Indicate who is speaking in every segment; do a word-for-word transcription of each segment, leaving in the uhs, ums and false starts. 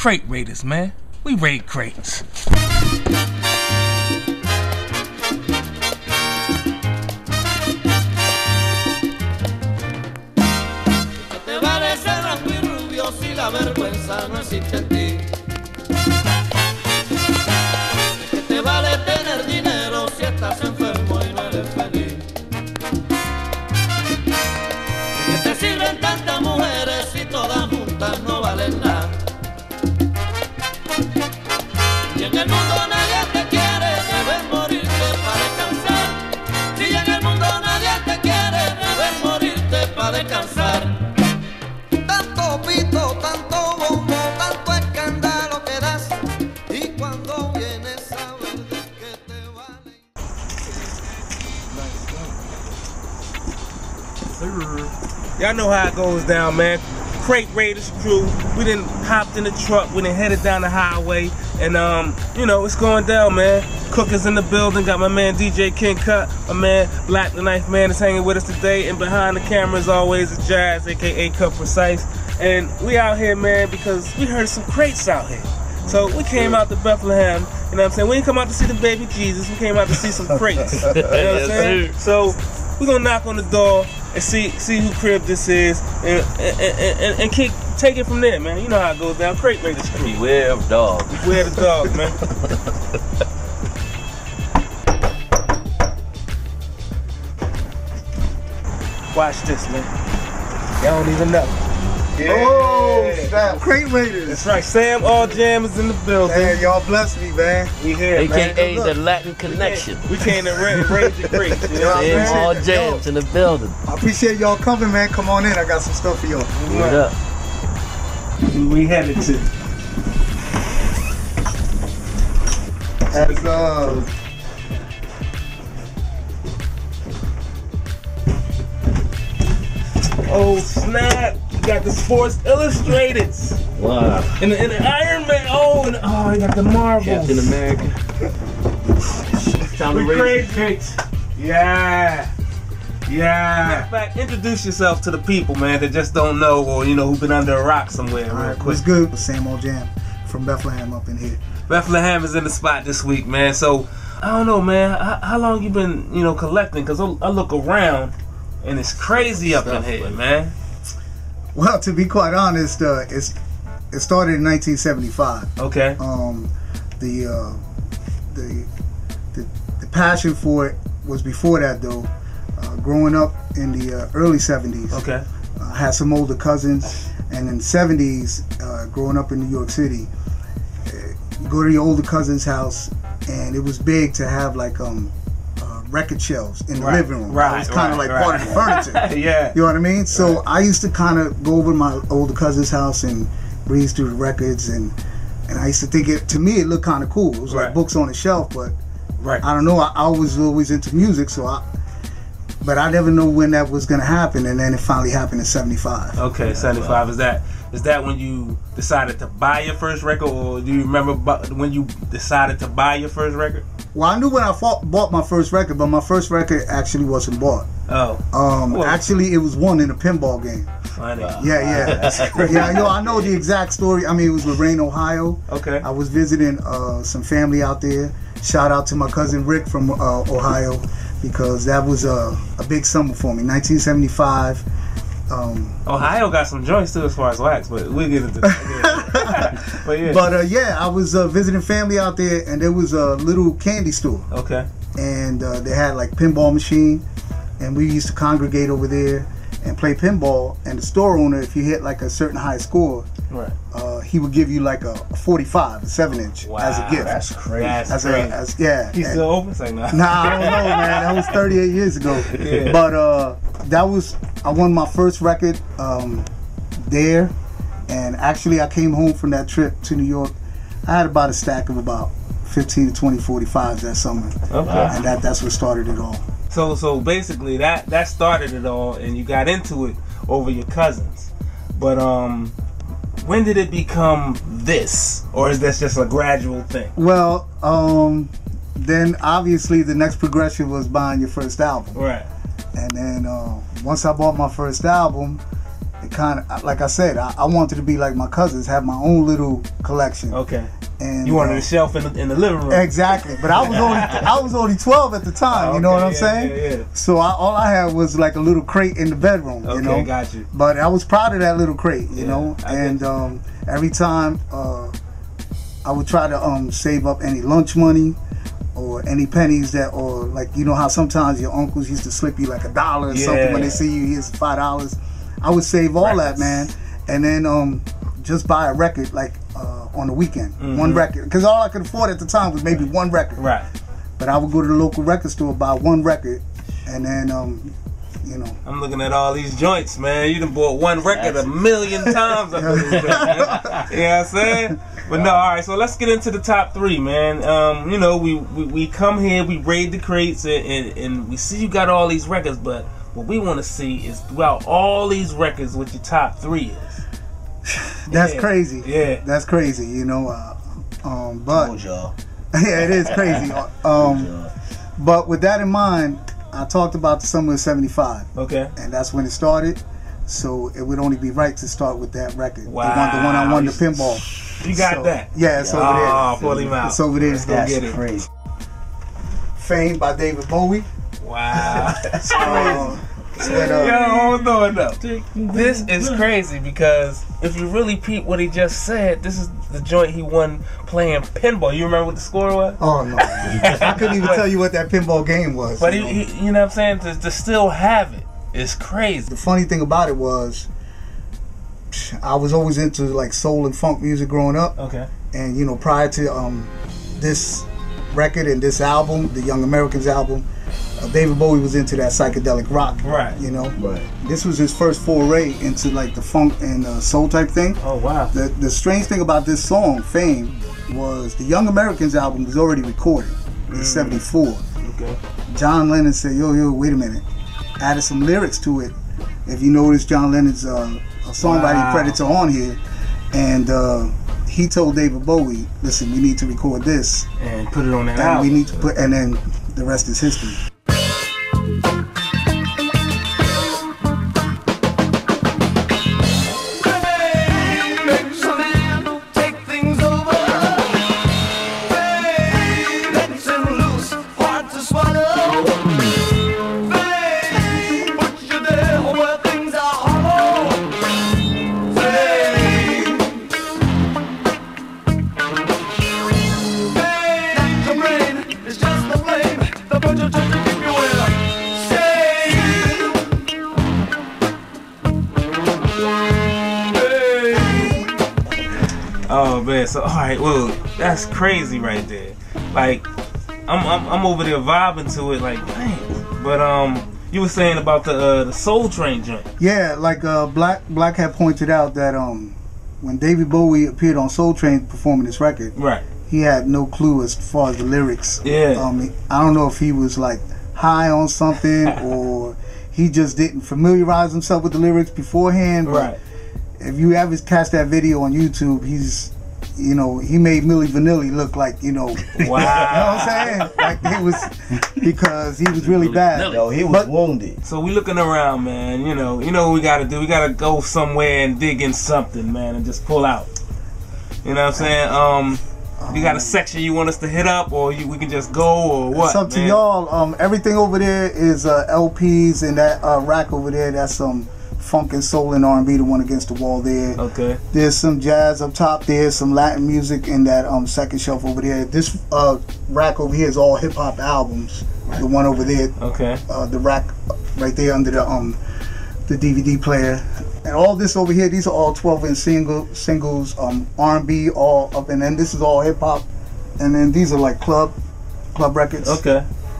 Speaker 1: Crate Raiderz, man. We raid crates.
Speaker 2: Te vale ser blanco y rubio si la vergüenza no existe en ti. Que te vale tener dinero si estás enfermo y no eres feliz. Que te sirven tantas mujeres y todas juntas no valen nada. Y en el mundo nadie te quiere, debes morirte para descansar. Si en el mundo nadie te quiere, debes morirte para descansar. Tanto pito, tanto bombo, tanto escándalo que das. Y cuando vienes a ver de qué te vale.
Speaker 1: Y'all know how it goes down, man. Crate Raiderz crew, we done hopped in the truck, we done headed down the highway, and um, you know, it's going down, man. Cookers in the building, got my man D J King Cut, my man Black the Knife Man is hanging with us today, and behind the camera as always is Jazz, aka Cut Precise, and we out here, man, because we heard some crates out here. So we came out to Bethlehem, you know what I'm saying? We didn't come out to see the baby Jesus, we came out to see some crates, you know what I'm saying? So we're gonna knock on the door and see see who crib this is, and and, and, and, and keep, take it from there, man. You know how it goes down. Crate Raiderz crew.
Speaker 3: Beware of dogs.
Speaker 1: Beware the dogs, man. Watch this, man. Y'all don't even know.
Speaker 4: Yeah. Oh, snap. Crate Raiderz.
Speaker 1: That's right. Sam All Jam is in the building.
Speaker 4: Man, y'all bless me, man.
Speaker 1: We here,
Speaker 3: A K A
Speaker 1: man.
Speaker 3: the Latin Connection.
Speaker 1: We came to raid, raid the crates. You know what I'm
Speaker 3: Sam
Speaker 1: saying?
Speaker 3: All Jams in the building.
Speaker 4: I appreciate y'all coming, man. Come on in. I got some stuff for y'all.
Speaker 3: What up?
Speaker 1: We headed to.
Speaker 4: As, uh,
Speaker 1: Oh snap! You got the Sports Illustrated.
Speaker 3: Wow.
Speaker 1: And the, and the Iron Man. Oh, and oh, you got the Marvels.
Speaker 3: Captain America. Time to
Speaker 1: We
Speaker 3: raise
Speaker 1: crate crates. Yeah. Yeah. Matter of fact, introduce yourself to the people, man, that just don't know, or you know, who've been under a rock somewhere.
Speaker 4: all
Speaker 1: Real
Speaker 4: right,
Speaker 1: quick.
Speaker 4: what's good? Sam All Jam from Bethlehem up in here.
Speaker 1: Bethlehem is in the spot this week, man. So I don't know, man. How, how long you been, you know, collecting? Cause I, I look around and it's crazy up in here, man.
Speaker 4: Well, to be quite honest, uh, it's it started in nineteen seventy-five.
Speaker 1: Okay.
Speaker 4: Um, the, uh, the the the passion for it was before that, though. Uh, growing up in the uh, early seventies,
Speaker 1: Okay.
Speaker 4: uh, had some older cousins, and in the seventies, uh, growing up in New York City, uh, you go to your older cousin's house, and it was big to have like um uh, record shelves in the
Speaker 1: Right,
Speaker 4: living room.
Speaker 1: right,
Speaker 4: It was kind of
Speaker 1: right,
Speaker 4: like part of the furniture.
Speaker 1: Yeah.
Speaker 4: You know what I mean? So
Speaker 1: Right.
Speaker 4: I used to kind of go over to my older cousin's house and breeze through the records, and and I used to think it, to me, it looked kind of cool. It was
Speaker 1: Right.
Speaker 4: like books on the shelf, but
Speaker 1: Right.
Speaker 4: I don't know. I, I was always into music, so I, but I never know when that was gonna happen, and then it finally happened in seventy-five.
Speaker 1: Okay, seventy-five. Is that is that when you decided to buy your first record, or do you remember bu- when you decided to buy your first record?
Speaker 4: Well, I knew when I fought, bought my first record, but my first record actually wasn't bought.
Speaker 1: Oh,
Speaker 4: Um,
Speaker 1: Well-
Speaker 4: actually, it was won in a pinball game.
Speaker 1: funny.
Speaker 4: Yeah, yeah, yeah. Yo, I know the exact story. I mean, it was Lorraine, Ohio.
Speaker 1: Okay.
Speaker 4: I was visiting uh, some family out there. Shout out to my cousin Rick from uh, Ohio, because that was uh, a big summer for me. nineteen seventy-five. Um,
Speaker 1: Ohio got some joints too as far as wax, but we'll get into that. But yeah.
Speaker 4: but uh, yeah, I was uh, visiting family out there, and there was a little candy store,
Speaker 1: Okay.
Speaker 4: and uh, they had like pinball machine, and we used to congregate over there and play pinball. And the store owner, if you hit like a certain high score,
Speaker 1: Right.
Speaker 4: uh, he would give you like a forty-five, a seven inch
Speaker 1: Wow,
Speaker 4: as a gift.
Speaker 1: that's crazy. That's
Speaker 4: as
Speaker 1: crazy.
Speaker 4: A, as, yeah.
Speaker 1: He's
Speaker 4: and-
Speaker 1: still open? Say no.
Speaker 4: Nah, I don't know, man. That was thirty-eight years ago.
Speaker 1: Yeah.
Speaker 4: But uh, that was, I won my first record um, there. And actually, I came home from that trip to New York. I had about a stack of about fifteen to twenty forty-fives that summer.
Speaker 1: Okay.
Speaker 4: And that, that's what started it all.
Speaker 1: So so basically that that started it all, and you got into it over your cousins. But um, when did it become this, or is this just a gradual thing?
Speaker 4: Well, um, then obviously the next progression was buying your first album.
Speaker 1: Right.
Speaker 4: And then uh, once I bought my first album, it kind of, like I said, I, I wanted to be like my cousins, have my own little collection.
Speaker 1: Okay.
Speaker 4: And
Speaker 1: you wanted
Speaker 4: uh,
Speaker 1: a shelf in the, in the living room.
Speaker 4: Exactly, but I was only I was only twelve at the time.
Speaker 1: Oh,
Speaker 4: you know
Speaker 1: okay,
Speaker 4: what I'm
Speaker 1: yeah,
Speaker 4: saying?
Speaker 1: Yeah, yeah.
Speaker 4: So I, all I had was like a little crate in the bedroom.
Speaker 1: Okay,
Speaker 4: you know,
Speaker 1: got you.
Speaker 4: But I was proud of that little crate. You
Speaker 1: Yeah,
Speaker 4: know,
Speaker 1: I
Speaker 4: and
Speaker 1: get you.
Speaker 4: um, every time uh, I would try to um, save up any lunch money or any pennies that, or like you know how sometimes your uncles used to slip you like a dollar or
Speaker 1: Yeah.
Speaker 4: something when they see you. Here's five dollars. I would save all
Speaker 1: Records.
Speaker 4: that, man, and then um, just buy a record like. Uh, on the weekend,
Speaker 1: Mm-hmm.
Speaker 4: one record, because all I could afford at the time was maybe one record.
Speaker 1: Right.
Speaker 4: But I would go to the local record store, buy one record, and then, um, you know.
Speaker 1: I'm looking at all these joints, man. You done bought one record a million times up in this joint, man. You know what I'm saying? But no, all right, so let's get into the top three, man. Um, you know, we, we, we come here, we raid the crates, and, and, and we see you got all these records, but what we want to see is throughout all these records what your top three is.
Speaker 4: That's
Speaker 1: Yeah.
Speaker 4: crazy.
Speaker 1: Yeah.
Speaker 4: That's crazy, you know. Uh, um, but,
Speaker 3: Told y'all.
Speaker 4: yeah, it is crazy.
Speaker 3: Told
Speaker 4: Um,
Speaker 3: y'all.
Speaker 4: but with that in mind, I talked about the summer of seventy-five,
Speaker 1: Okay.
Speaker 4: and that's when it started. So it would only be right to start with that record.
Speaker 1: Wow.
Speaker 4: The one, the one I won the pinball.
Speaker 1: You got
Speaker 4: So,
Speaker 1: that?
Speaker 4: Yeah, it's over
Speaker 1: Oh,
Speaker 4: there.
Speaker 1: pull him out.
Speaker 4: It's over there.
Speaker 1: Let's go
Speaker 3: That's
Speaker 1: get it.
Speaker 3: crazy.
Speaker 4: Fame by David Bowie.
Speaker 1: Wow.
Speaker 4: Um, and, uh,
Speaker 1: Yo, hold on though. This is crazy because if you really peep what he just said, this is the joint he won playing pinball. You remember what the score was?
Speaker 4: Oh no, I couldn't even tell you what that pinball game was.
Speaker 1: But
Speaker 4: you
Speaker 1: he,
Speaker 4: know?
Speaker 1: he, you know what I'm saying? To, to still have it is crazy.
Speaker 4: The funny thing about it was, I was always into like soul and funk music growing up,
Speaker 1: Okay.
Speaker 4: and you know, prior to um, this record and this album, the Young Americans album, uh, David Bowie was into that psychedelic rock.
Speaker 1: Right.
Speaker 4: You know,
Speaker 3: Right.
Speaker 4: this was his first foray into like the funk and uh, soul type thing.
Speaker 1: Oh wow.
Speaker 4: The the strange thing about this song, Fame, was the Young Americans album was already recorded in seventy-four.
Speaker 1: Okay.
Speaker 4: John Lennon said, yo, yo, wait a minute. Added some lyrics to it. If you notice, John Lennon's uh, songwriting
Speaker 1: Wow.
Speaker 4: credits are on here. And uh, he told David Bowie, listen, we need to record this.
Speaker 1: And put it on that
Speaker 4: And
Speaker 1: album.
Speaker 4: we need to put, and then the rest is history.
Speaker 1: Oh man, so all right, well, that's crazy right there. Like, I'm I'm, I'm over there vibing to it, like, man. But um, you were saying about the uh, the Soul Train joint.
Speaker 4: Yeah, like uh, Black Black had pointed out that um, when David Bowie appeared on Soul Train performing this record,
Speaker 1: Right.
Speaker 4: he had no clue as far as the lyrics.
Speaker 1: Yeah.
Speaker 4: Um, I don't know if he was like high on something or he just didn't familiarize himself with the lyrics beforehand. But
Speaker 1: Right.
Speaker 4: if you ever catch that video on YouTube, he's, you know, he made Milli Vanilli look like, you know,
Speaker 1: Wow.
Speaker 4: you know what I'm saying? Like it was because he was really bad.
Speaker 3: Yo, he was
Speaker 4: But-
Speaker 3: wounded.
Speaker 1: So we looking around, man. You know, you know what we gotta do. We gotta go somewhere and dig in something, man, and just pull out. You know what I'm saying? Um, you got a section you want us to hit up, or you, we can just go, or what?
Speaker 4: It's up to
Speaker 1: man?
Speaker 4: y'all. Um, everything over there is uh, L Ps, and that uh, rack over there, that's some funk and soul and R and B, the one against the wall there.
Speaker 1: Okay.
Speaker 4: There's some jazz up top there, some Latin music in that um second shelf over there. This uh, rack over here is all hip hop albums. The one over there,
Speaker 1: Okay.
Speaker 4: uh, the rack right there under the um the D V D player. And all this over here, these are all twelve inch single singles, um R and B all up, and then this is all hip hop. And then these are like club club records.
Speaker 1: Okay.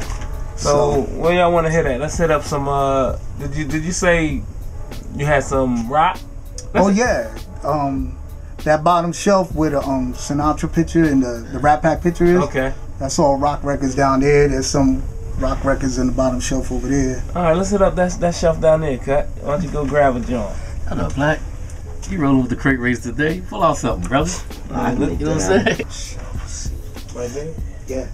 Speaker 1: So,
Speaker 4: So-
Speaker 1: where y'all want to hit at? Let's hit up some. Uh, did you did you say you had some rock?
Speaker 4: Oh yeah, um, that bottom shelf where the um Sinatra picture and the the Rat Pack picture is.
Speaker 1: Okay.
Speaker 4: That's all rock records down there. There's some rock records in the bottom shelf over there.
Speaker 1: All right, let's hit up that that shelf down there, cut. Why don't you go grab a joint?
Speaker 5: I know, Black. You rolling with the Crate Raiderz today? Pull out something, brother.
Speaker 3: I
Speaker 5: You know
Speaker 3: looked
Speaker 5: what I'm
Speaker 3: at
Speaker 5: saying?
Speaker 1: Right there.
Speaker 4: Yeah.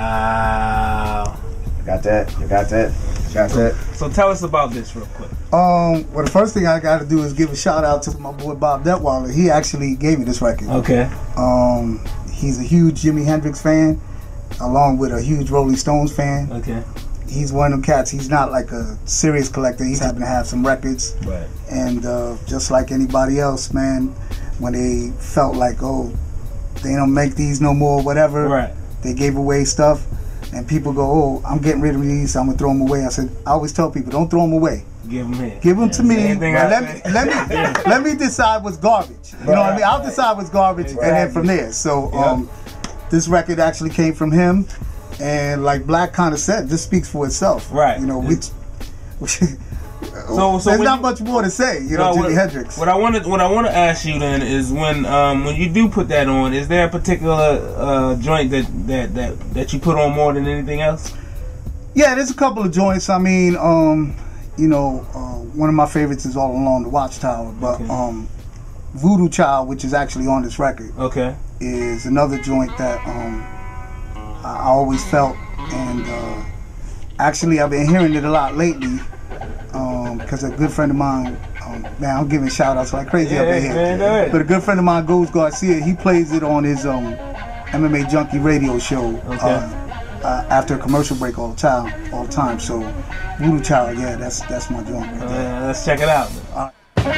Speaker 1: Wow.
Speaker 6: You got that? You got that? You got that?
Speaker 1: So tell us about this real quick.
Speaker 4: Um, well, the first thing I got to do is give a shout out to my boy Bob Detweiler. He actually gave me this record.
Speaker 1: Okay.
Speaker 4: Um, he's a huge Jimi Hendrix fan, along with a huge Rolling Stones fan.
Speaker 1: Okay.
Speaker 4: He's one of them cats. He's not like a serious collector. He's happen to have some records.
Speaker 1: Right.
Speaker 4: And uh, just like anybody else, man, when they felt like, oh, they don't make these no more, whatever.
Speaker 1: Right.
Speaker 4: They gave away stuff, and people go, oh, I'm getting rid of these. I'm gonna throw them away. I said, I always tell people, don't throw them away.
Speaker 1: Give them here.
Speaker 4: Give them yeah, to me.
Speaker 1: Anything
Speaker 4: Let
Speaker 1: I
Speaker 4: me, let me, let me decide what's garbage. You know what I mean? I'll decide what's garbage, exactly. And then from there. So um, yep. This record actually came from him, and like Black kind of said, this speaks for itself.
Speaker 1: Right.
Speaker 4: You know, which.
Speaker 1: So, so
Speaker 4: there's not
Speaker 1: you,
Speaker 4: much more to say, you know,
Speaker 1: no,
Speaker 4: Jimi
Speaker 1: what,
Speaker 4: Hendrix.
Speaker 1: What I want to, what I want to ask you then is when, um, when you do put that on, is there a particular uh, joint that, that that that you put on more than anything else?
Speaker 4: Yeah, there's a couple of joints. I mean, um, you know, uh, one of my favorites is All Along the Watchtower, but okay. um, Voodoo Child, which is actually on this record, okay, is another joint that um, I, I always felt, and uh, actually I've been hearing it a lot lately. Because um, a good friend of mine, um, man, I'm giving shout outs like crazy
Speaker 1: yeah,
Speaker 4: up in here. Man, but a good friend of mine, Goes Garcia, he plays it on his um, M M A Junkie radio show okay. uh, uh, after a commercial break all the time. All the time. So, Voodoo Child, yeah, that's that's my joint right there.
Speaker 1: Uh, let's check it out. Uh,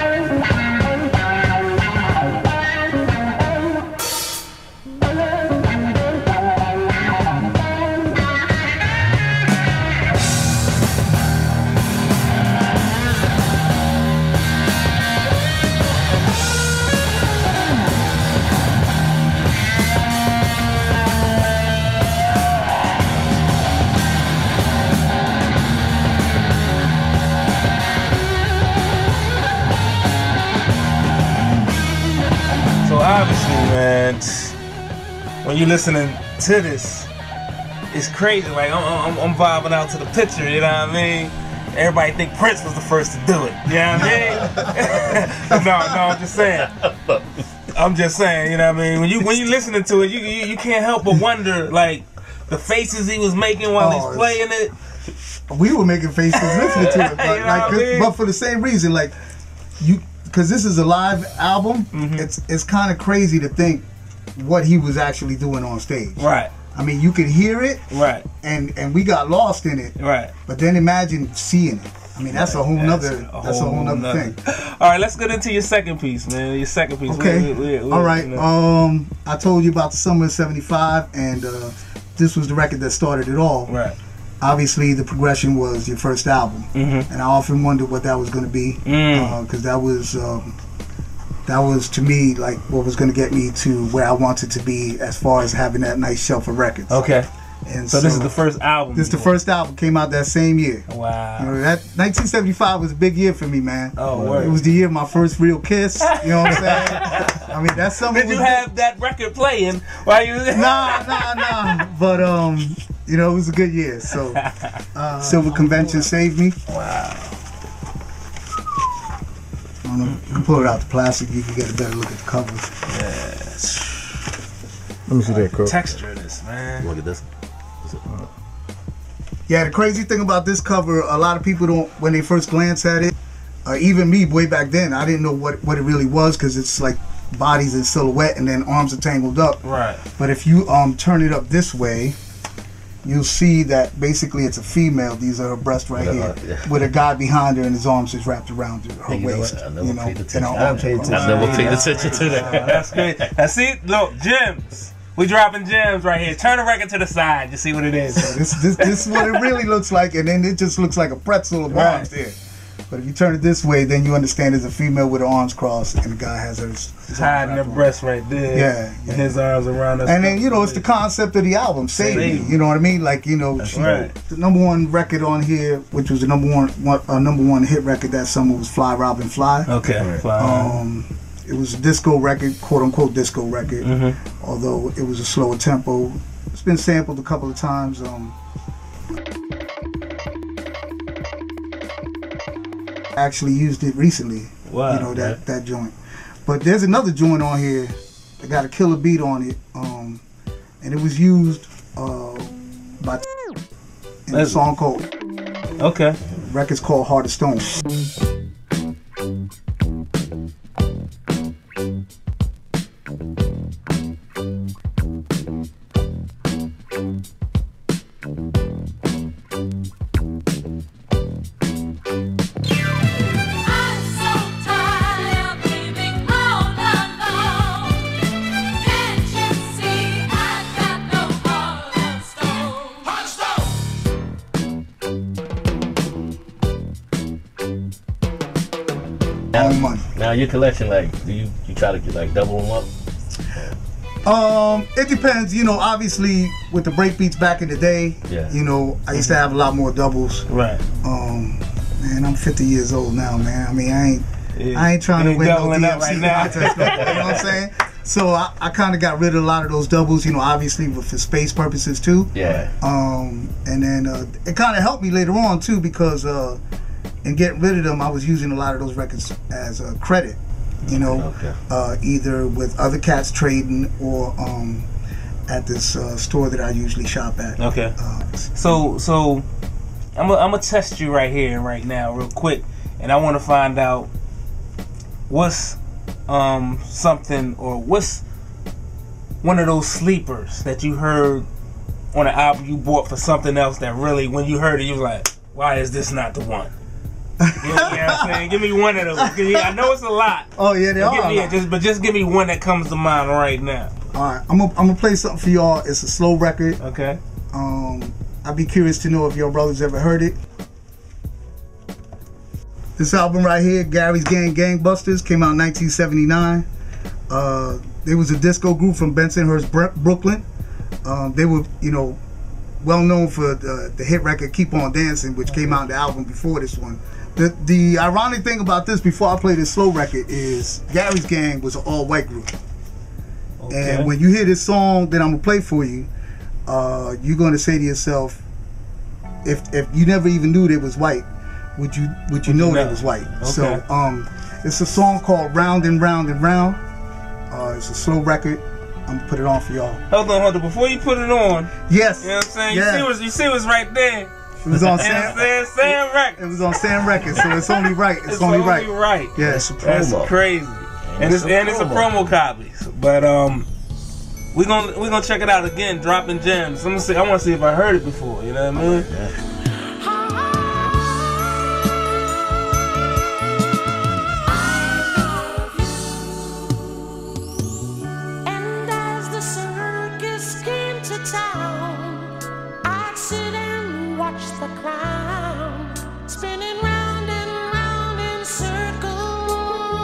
Speaker 1: Obviously, man, when you're listening to this, it's crazy. Like I'm, I'm, I'm vibing out to the picture. You know what I mean? Everybody think Prince was the first to do it. You know what I mean? no, no, I'm just saying. I'm just saying. You know what I mean? When you when you listening to it, you you, you can't help but wonder like the faces he was making while oh, he's playing it.
Speaker 4: We were making faces listening to it, but, you know like, I mean? But for the same reason, like you. Because this is a live album, mm-hmm. it's it's kind of crazy to think what he was actually doing on stage. Right. I mean, you could hear it. Right. And and we got lost in it. Right. But then imagine seeing it. I mean, that's right. a whole that's nother. A that's whole a whole nother, nother thing.
Speaker 1: All right, let's get into your second piece, man. Your second piece.
Speaker 4: Okay.
Speaker 1: We, we, we,
Speaker 4: All right.
Speaker 1: You know.
Speaker 4: Um, I told you about the summer of seventy-five, and uh, this was the record that started it all. Right. Obviously, the progression was your first album, mm-hmm. and I often wondered what that was going to be, because mm. uh, that was um, that was to me like what was going to get me to where I wanted to be as far as having that nice shelf of records. Okay,
Speaker 1: and so, so this is the first album.
Speaker 4: This is the first album came out that same year.
Speaker 1: Wow,
Speaker 4: you know, that nineteen seventy-five was a big year for me, man.
Speaker 1: Oh, word.
Speaker 4: It was the year of my first real kiss. You know what I'm saying? I mean, that's something.
Speaker 1: Did you have that record playing while you?
Speaker 4: Nah, nah, nah. But um. You know, it was a good year. So, uh, Silver Convention saved me. Wow. I don't know, you can pull it out the plastic, you can get a better look at the covers.
Speaker 1: Yes.
Speaker 6: Let me see that, Coach.
Speaker 1: Texture of this, man.
Speaker 3: Look at this.
Speaker 4: Yeah, the crazy thing about this cover, a lot of people don't, when they first glance at it, uh, even me way back then, I didn't know what, what it really was, because it's like bodies in silhouette and then arms are tangled up. Right. But if you um turn it up this way, you'll see that basically it's a female. These are her breasts right yeah, here, yeah. with a guy behind her and his arms is wrapped around her, her
Speaker 3: hey,
Speaker 4: waist.
Speaker 3: I never
Speaker 4: you know,
Speaker 3: paid attention.
Speaker 4: I never paid attention.
Speaker 3: I never paid attention to that.
Speaker 1: That's great. Now see, look, gems. We dropping gems right here. Turn the record to the side. You see what it is.
Speaker 4: So this, this, this is what it really looks like, and then it just looks like a pretzel of
Speaker 1: right.
Speaker 4: arms there. But if you turn it this way, then you understand there's a female with her arms crossed, and the guy has her
Speaker 1: hiding her breast right there.
Speaker 4: Yeah, yeah.
Speaker 1: And his arms around us.
Speaker 4: And then you know it's the concept of the album, Save Me. You know what I mean? Like you know, she,
Speaker 1: right.
Speaker 4: the number one record on here, which was the number one, one uh, number one hit record that summer was Fly Robin Fly.
Speaker 1: Okay. Right. Fly.
Speaker 4: Um, it was a disco record, quote unquote disco record.
Speaker 1: Mm-hmm.
Speaker 4: Although it was a slower tempo. It's been sampled a couple of times. Um, actually used it recently. Wow, you know that right. that joint. But there's another joint on here that got a killer beat on it, um, and it was used uh, and the song called.
Speaker 1: Okay.
Speaker 4: Record's called Heart of Stone.
Speaker 5: Now,
Speaker 4: Money.
Speaker 5: now your collection, like, do you you try to get like double them up?
Speaker 4: Um, it depends. You know, obviously with the breakbeats back in the day,
Speaker 5: Yeah.
Speaker 4: you know, I used to have a lot more doubles.
Speaker 1: Right.
Speaker 4: Um, man, I'm fifty years old now, man. I mean, I ain't,
Speaker 1: Yeah.
Speaker 4: I ain't trying
Speaker 1: You
Speaker 4: to
Speaker 1: ain't
Speaker 4: win no
Speaker 1: doubling
Speaker 4: D
Speaker 1: up
Speaker 4: M C
Speaker 1: right now.
Speaker 4: contest. No, you know what I'm saying? So I, I kind of got rid of a lot of those doubles. You know, obviously for space purposes too.
Speaker 5: Yeah.
Speaker 4: Um, and then uh, it kind of helped me later on too because uh, in getting rid of them, I was using a lot of those records as a credit. You know,
Speaker 5: Okay.
Speaker 4: uh, either with other cats trading or um, at this uh, store that I usually shop at.
Speaker 1: Okay.
Speaker 4: Uh,
Speaker 1: So, so I'm gonna I'm gonna test you right here and right now, real quick, and I want to find out what's um something or what's one of those sleepers that you heard on an album you bought for something else that really, when you heard it, you was like, why is this not the one? You know, you know what I'm saying? Give me one of those. 'Cause, yeah, I know it's a lot.
Speaker 4: oh yeah, they
Speaker 1: But
Speaker 4: are.
Speaker 1: give me, yeah, just, but just give me one that comes to mind right now.
Speaker 4: All right, I'm gonna I'm gonna play something for y'all. It's a slow record.
Speaker 1: Okay.
Speaker 4: Um, I'd be curious to know if your brothers ever heard it. This album right here, Gary's Gang Gangbusters, came out in nineteen seventy-nine. Uh, they was a disco group from Bensonhurst, Br- Brooklyn. Um, they were, you know, well known for the, the hit record "Keep On Dancing," which came out in the album before this one. The the ironic thing about this, before I play this slow record, is Gary's Gang was an all-white group.
Speaker 1: Okay.
Speaker 4: And when you hear this song that I'm gonna play for you, uh, you're gonna say to yourself, if if you never even knew they was white, would you would you know
Speaker 1: know?
Speaker 4: they was white?
Speaker 1: Okay.
Speaker 4: So um, it's a song called "Round and Round and Round." Uh, it's a slow record. I'm gonna put it on for y'all.
Speaker 1: Hold on, hold on. Before you put it on,
Speaker 4: Yes.
Speaker 1: you know what I'm saying?
Speaker 4: Yeah.
Speaker 1: You see what's you see what's right there.
Speaker 4: It was on
Speaker 1: You know what
Speaker 4: Sam.
Speaker 1: I'm saying? Sam
Speaker 4: It
Speaker 1: Records.
Speaker 4: was on Sam Records, so it's only right. It's,
Speaker 1: It's
Speaker 4: only,
Speaker 1: only
Speaker 4: right.
Speaker 1: right.
Speaker 4: Yeah.
Speaker 5: It's a
Speaker 1: That's
Speaker 5: promo.
Speaker 1: crazy. And it's,
Speaker 5: it's a
Speaker 1: and it's a
Speaker 5: promo.
Speaker 1: promo copy. But um we're gonna we're gonna check it out again, dropping gems. I'm gonna see I wanna see if I heard it before, you know what I mean?
Speaker 5: Yeah.
Speaker 7: And as the circus came to town, I'd sit and watch the clown spinning round and round in circles.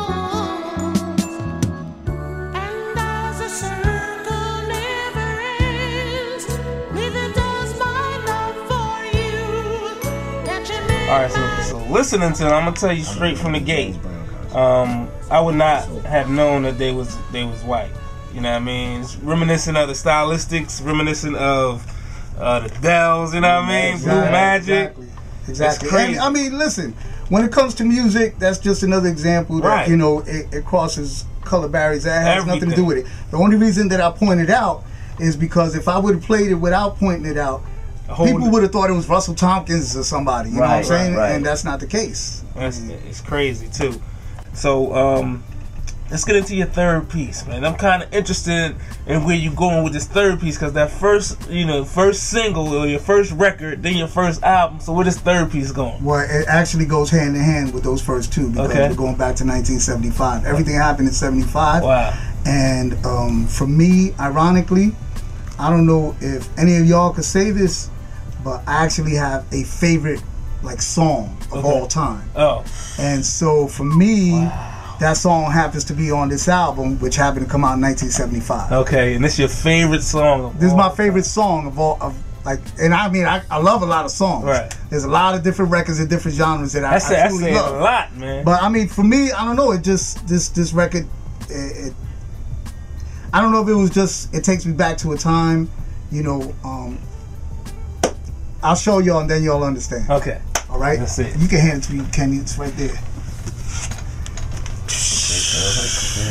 Speaker 7: And as the circle never ends, neither does my love for you. Can't you make
Speaker 1: Alright, so so listening to it, I'm gonna tell you straight from the gate. Um, I would not have known that they was they was white. You know what I mean? It's reminiscent of the stylistics, reminiscent of uh, the Dells. You know what I mean? Blue Magic.
Speaker 4: Exactly. Exactly.
Speaker 1: crazy.
Speaker 4: And, I mean, listen. When it comes to music, that's just another example that
Speaker 1: Right.
Speaker 4: you know it, it crosses color barriers. That has nothing to
Speaker 1: Everything.
Speaker 4: do with it. The only reason that I pointed out is because if I would have played it without pointing it out,
Speaker 1: A whole-
Speaker 4: people would have thought it was Russell Tompkins or somebody. You know what I'm
Speaker 5: Right,
Speaker 4: saying?
Speaker 5: right, right.
Speaker 4: And that's not the case.
Speaker 1: That's, it's crazy too. So um, let's get into your third piece, man. I'm kind of interested in where you going with this third piece because that first, you know, first single or your first record, then your first album. So where this third piece going?
Speaker 4: Well, it actually goes hand in hand with those first two because
Speaker 1: Okay.
Speaker 4: we're going back to nineteen seventy-five. Everything happened in seventy-five.
Speaker 1: Wow.
Speaker 4: And um, for me, ironically, I don't know if any of y'all could say this, but I actually have a favorite like song of
Speaker 1: Okay.
Speaker 4: all time.
Speaker 1: Oh,
Speaker 4: And so for me, that song happens to be on this album, which happened to come out in nineteen seventy-five.
Speaker 1: okay. And this your favorite song? Of
Speaker 4: This is
Speaker 1: all
Speaker 4: my
Speaker 1: time.
Speaker 4: favorite song of all of like, and I mean, I, I love a lot of songs.
Speaker 1: Right.
Speaker 4: There's a lot of different records and different genres that I,
Speaker 1: That's
Speaker 4: I
Speaker 1: that's
Speaker 4: truly
Speaker 1: saying
Speaker 4: love.
Speaker 1: a lot, man.
Speaker 4: But I mean, for me, I don't know. It just this this record, it, it, I don't know if it was just it takes me back to a time, you know. Um, I'll show y'all and then y'all understand.
Speaker 1: Okay.
Speaker 4: All right.
Speaker 1: That's it.
Speaker 4: You can hand it to me, Kenny. It's right there.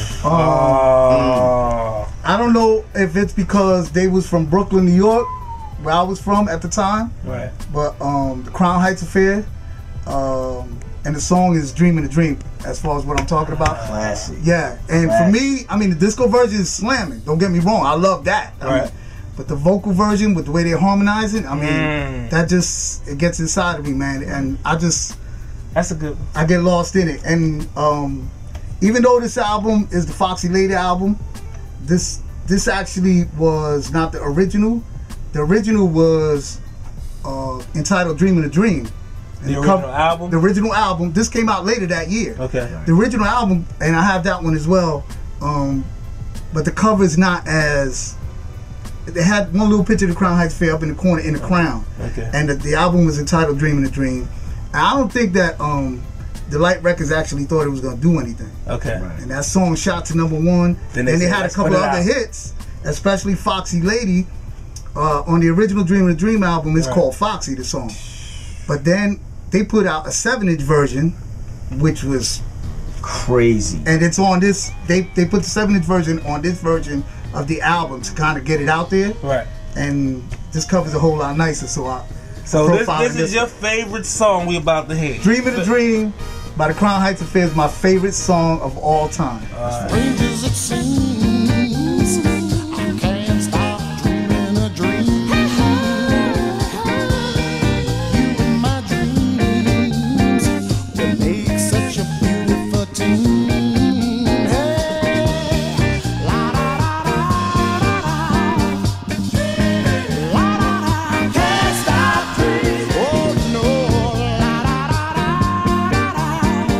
Speaker 4: Um,
Speaker 1: Oh.
Speaker 4: I don't know if it's because they was from Brooklyn, New York, where I was from at the time.
Speaker 1: Right.
Speaker 4: But um, the Crown Heights Affair, um, and the song is "Dreaming a Dream." As far as what I'm talking about.
Speaker 6: Classic.
Speaker 4: Yeah, and
Speaker 6: Classic.
Speaker 4: for me, I mean, the disco version is slamming. Don't get me wrong, I love that. I
Speaker 1: Right.
Speaker 4: mean, but the vocal version, with the way they're harmonizing, I mean,
Speaker 1: Mm.
Speaker 4: that just it gets inside of me, man. And I just
Speaker 1: That's a good.
Speaker 4: I get lost in it. And um, even though this album is the Foxy Lady album, this this actually was not the original. The original was uh, entitled "Dreaming a Dream." And
Speaker 1: The
Speaker 4: cover-
Speaker 1: original album?
Speaker 4: The original album. This came out later that year.
Speaker 1: Okay.
Speaker 4: The original album, and I have that one as well. Um, but the cover is not as. They had one little picture of the Crown Heights Fair up in the corner in the crown.
Speaker 1: Okay.
Speaker 4: And the, the album was entitled "Dreaming a Dream." And I don't think that um, the Light Records actually thought it was gonna do anything.
Speaker 1: Okay.
Speaker 6: Right.
Speaker 4: And that song shot to number one.
Speaker 1: Then
Speaker 4: Then
Speaker 1: they
Speaker 4: they,
Speaker 1: said,
Speaker 4: had a
Speaker 1: "Let's
Speaker 4: couple
Speaker 1: put
Speaker 4: of
Speaker 1: it
Speaker 4: other
Speaker 1: out."
Speaker 4: hits, especially Foxy Lady. Uh, on the original Dreaming a Dream album, it's
Speaker 1: Right.
Speaker 4: called Foxy, the song. But then they put out a seven inch version, which was,
Speaker 6: Crazy.
Speaker 4: and it's on this, they, they put the seven inch version on this version of the album to kind of get it out there.
Speaker 1: Right.
Speaker 4: And this covers a whole lot nicer, so I
Speaker 1: So this,
Speaker 4: profiling
Speaker 1: this is your favorite song we about to hear.
Speaker 4: Dreaming a Dream by the Crown Heights Affair is my favorite song of all time.
Speaker 7: Strangers it seems, I can't stop dreaming a dream. You and my dreams will make such a beautiful team. Hey, la da da da da, la da da, can't stop dreaming. Oh no, la da da da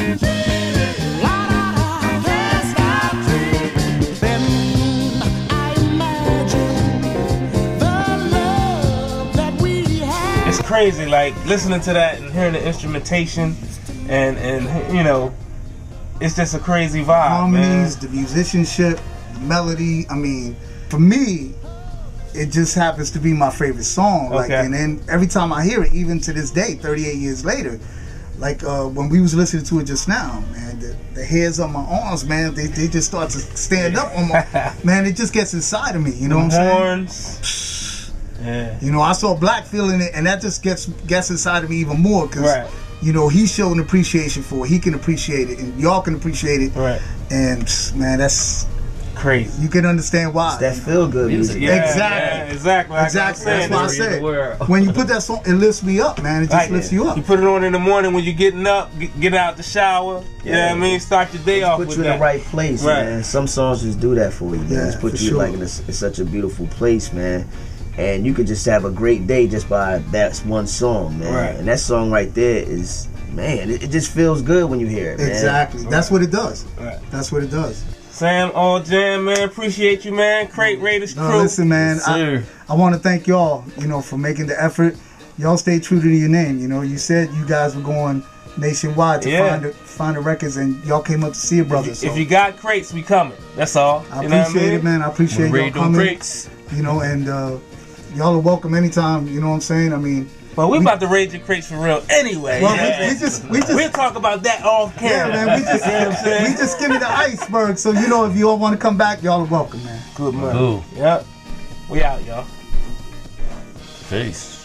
Speaker 7: da. La da da, can't stop dreaming. Then I imagine the love that we had.
Speaker 1: It's crazy, like listening to that and hearing the instrumentation, and and you know, it's just a crazy vibe,
Speaker 4: Harmonies,
Speaker 1: man.
Speaker 4: the musicianship, the melody. I mean, for me, it just happens to be my favorite song. Like,
Speaker 1: Okay.
Speaker 4: and then every time I hear it, even to this day, thirty-eight years later, like uh, when we was listening to it just now, man, the, the hairs on my arms, man, they, they just start to stand up on my, man, it just gets inside of me. You know what I'm saying?
Speaker 1: Horns. Yeah.
Speaker 4: You know, I saw Black feeling it, and that just gets gets inside of me even more because,
Speaker 1: Right.
Speaker 4: you know, he's showing appreciation for it. He can appreciate it, and y'all can appreciate it.
Speaker 1: Right.
Speaker 4: And man, that's
Speaker 1: Crazy.
Speaker 4: you can understand why.
Speaker 6: It's that feel good music.
Speaker 1: Yeah,
Speaker 4: Exactly.
Speaker 1: yeah, exactly. Like I
Speaker 4: Exactly.
Speaker 1: said,
Speaker 4: That's why I
Speaker 1: it's-
Speaker 4: said
Speaker 5: world.
Speaker 4: when you put that song, it lifts me up, man. It just
Speaker 1: Like,
Speaker 4: lifts you up.
Speaker 1: You put it on in the morning when you're getting up, get, get out the shower. You know
Speaker 6: Yeah.
Speaker 1: what I mean? Start your day off
Speaker 6: Put
Speaker 1: with
Speaker 6: you in
Speaker 1: that.
Speaker 6: the right place,
Speaker 1: Right.
Speaker 6: man. Some songs just do that for you, man.
Speaker 4: Yeah,
Speaker 6: Just put
Speaker 4: for
Speaker 6: you
Speaker 4: sure.
Speaker 6: like in, a, in such a beautiful place, man. And you could just have a great day just by that one song, man.
Speaker 1: Right.
Speaker 6: And that song right there is, man, it, it just feels good when you hear it, man.
Speaker 4: Exactly. That's what it does.
Speaker 1: Right.
Speaker 4: That's what it does.
Speaker 1: Sam, all jam, man. Appreciate you, man. Crate Raiderz
Speaker 4: No,
Speaker 1: crew.
Speaker 4: listen, man. I,
Speaker 5: Sir.
Speaker 4: I want to thank y'all, you know, for making the effort. Y'all stay true to your name. You know, you said you guys were going nationwide to
Speaker 1: Yeah.
Speaker 4: find the find the records, and y'all came up to see it, brother. So
Speaker 1: If you got crates, we coming. That's all.
Speaker 4: I
Speaker 1: You know what
Speaker 4: appreciate
Speaker 1: I mean?
Speaker 4: it, man. I appreciate
Speaker 5: Read
Speaker 4: y'all
Speaker 5: them
Speaker 4: coming.
Speaker 5: crates.
Speaker 4: You know, and uh, y'all are welcome anytime. You know what I'm saying? I mean,
Speaker 1: Well, we about to raid your crates for real anyway.
Speaker 4: well,
Speaker 1: yeah.
Speaker 4: we, we just we just
Speaker 1: We'll talk about that off
Speaker 4: yeah,
Speaker 1: camera.
Speaker 4: man. We just
Speaker 1: You know what I'm saying?
Speaker 4: we just skimmed the iceberg. So you know, if you all want to come back, y'all are welcome, man.
Speaker 1: Good money.
Speaker 5: Ooh.
Speaker 1: Yep. We out, y'all.
Speaker 5: Peace.